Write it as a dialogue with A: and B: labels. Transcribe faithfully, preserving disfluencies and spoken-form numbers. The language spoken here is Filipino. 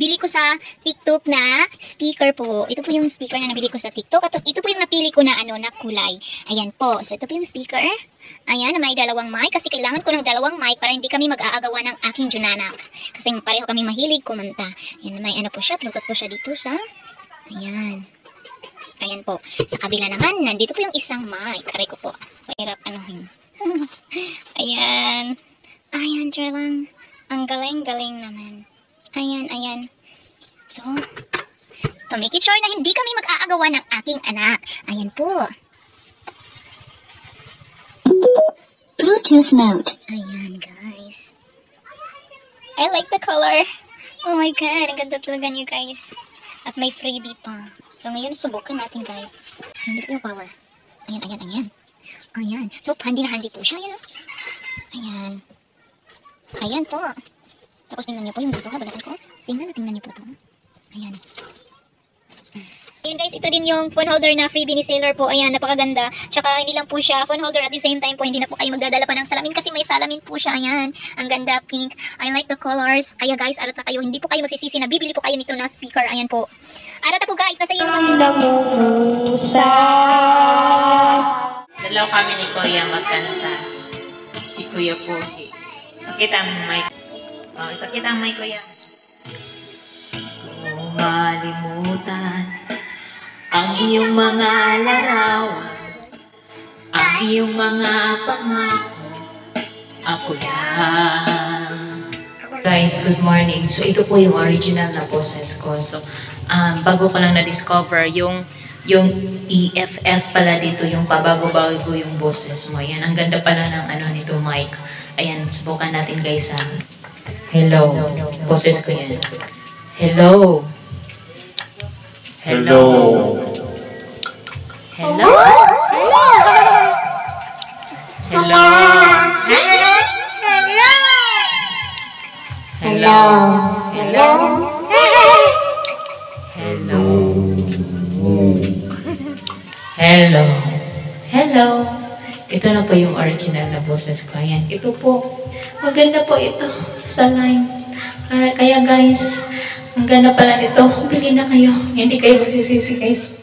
A: bili ko sa TikTok na speaker po. Ito po yung speaker na nabili ko sa TikTok. At ito po yung napili ko na ano na kulay. Ayan po. So ito po yung speaker. Ayan, may dalawang mic. Kasi kailangan ko ng dalawang mic para hindi kami mag-aagawa ng aking junanak. Kasi pareho kami mahilig kumanta. Ayan, may ano po siya. Bluetooth po siya dito sa... Ayan. Ayan po. Sa kabila naman, nandito po yung isang mic. Aray ko po. Mahirap anuhin. Ayan. Ayan, lang. Ang galing-galing naman. Ayan, ayan. So, to make it sure na hindi kami mag-aagawa ng aking anak. Ayan po.
B: Bluetooth mode.
A: Ayan, guys. I like the color. Oh my God, ang ganda talaga niyo, guys. At may freebie pa. So, ngayon, subukan natin, guys. Nandito yung power. Ayan, ayan, ayan. Ayan. So, handy na handy po siya. Ayan. Ayan. Ayan po. Tapos tingnan niyo po yung dito ha. Balatan ko. Tingnan na tingnan niyo po ito. Ayan. Ayan guys, ito din yung phone holder na freebie ni Sailor po. Ayan, napakaganda. Tsaka hindi lang po siya phone holder at the same time po hindi na po kayo magdadala pa ng salamin kasi may salamin po siya. Ayan. Ang ganda, pink. I like the colors. Kaya guys, arat na kayo. Hindi po kayo magsisisi na bibili po kayo nito na speaker. Ayan po. Arat na po guys. Nasa iyo na kasi.
C: Dalaw kami ni Kuya magkanta. Si Kuya Pogi. Pakita ang mic. Oh, ipakita ang mic, Kuya. Kung malimutan ang iyong mga larawan, ang iyong mga pangako, ako yan. Guys, good morning. So, ito po yung original na boses ko. So, um, bago ko lang na-discover yung yung E F F pala dito, yung pabago-bago yung boses mo. Ayan, ang ganda pala ng ano nito mic. Ayan, subukan natin guys ha. Hello. Boses ko yan. Hello. Hello. Hello. Hello. Hello. Hello. Hello. Hello. Hello. Hello. Ito na po yung original na boses ko. Ayan. Ito po. Maganda po ito sa line. Kaya guys, ang ganda pala nito. Bili na kayo. Hindi kayo magsisisi guys.